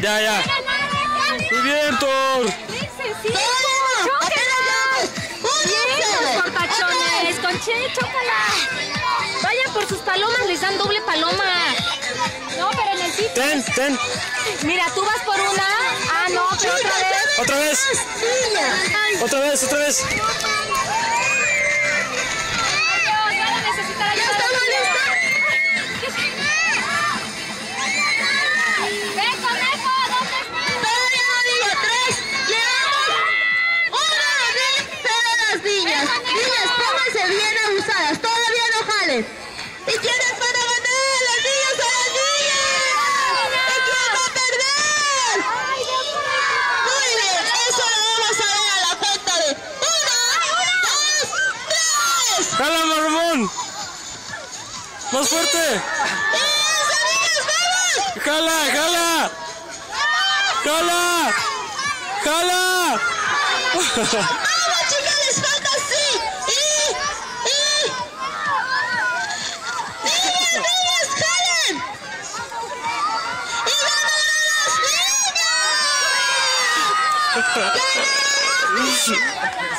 Ya. Muy bien, Thor. Bien, cortachones. Conche, chócala. Vayan por sus palomas, les dan doble paloma. No, pero en el sitio. Ten. Mira, tú vas por una. Ah, no, pero otra vez. Otra vez. ¿Y quiénes van a ganar? ¡Las niñas a las niñas! ¿Y quién va a perder? Muy bien, eso lo vamos a ver a la cuenta de 1, 2, 3. ¡Jala, Ramón! ¡Más fuerte! ¡Eso, niñas, vamos! ¡Jala! ¡Vamos, chicas, les falta así! ¡Niñas, jalen! ¡Y ganan las niñas!